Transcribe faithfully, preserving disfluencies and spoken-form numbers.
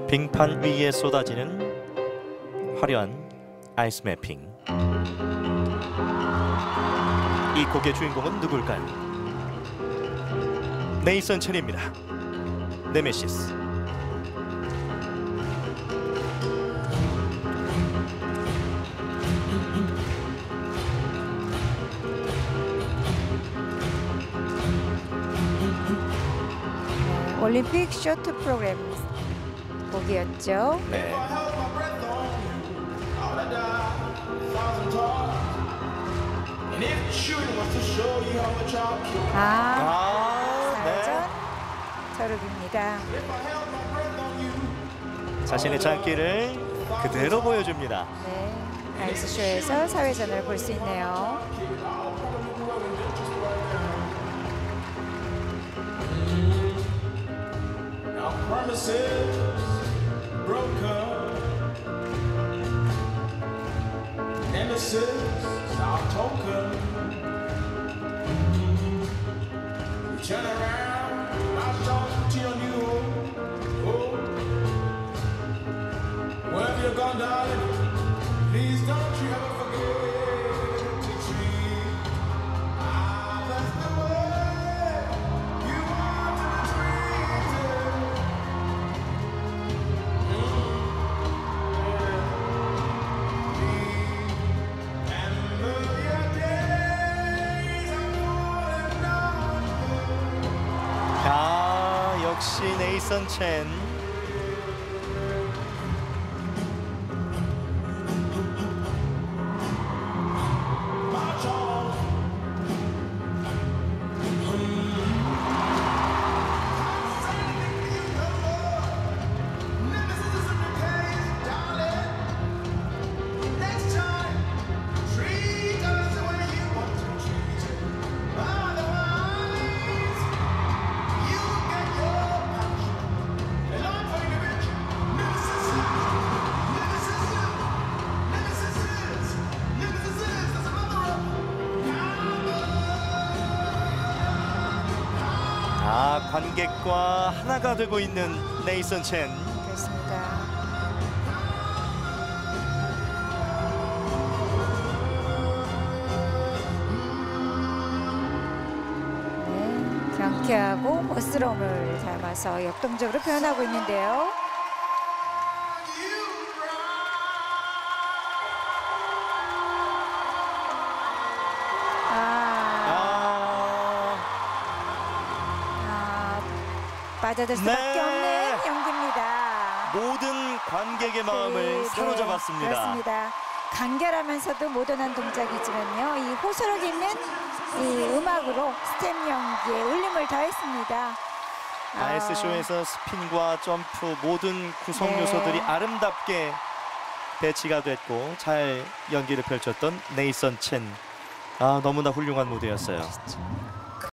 빙판 위에 쏟아지는 화려한 아이스 매핑. 이 곡의 주인공은 누굴까요? 네이선 첸입니다. 네메시스. 올림픽 쇼트 프로그램 곡이었죠. 네. 아, 아, 네. 사전 저룹입니다. 자신의 장기를 그대로 보여줍니다. 네, 아이스쇼에서 사회전을 볼 수 있네요. Promises broken, nemesis our token. You turn around, I talk to you. Oh, wherever you're gone, darling, please don't you ever forget to treat others the way you want to be treated. 아, 역시 네이선 첸. 아, 관객과 하나가 되고 있는 네이선 첸. 그렇습니다. 네, 경쾌하고 멋스러움을 담아서 역동적으로 표현하고 있는데요. 빠져들 수밖에 네. 없는 연기입니다. 모든 관객의 마음을 네, 사로잡았습니다. 그렇습니다. 간결하면서도 모던한 동작이지만요, 이 호소력 있는 이 음악으로 스텝 연기에 울림을 더했습니다. 아이스쇼에서 스핀과 점프 모든 구성 네. 요소들이 아름답게 배치가 됐고 잘 연기를 펼쳤던 네이선 첸. 아, 너무나 훌륭한 무대였어요. 그렇죠.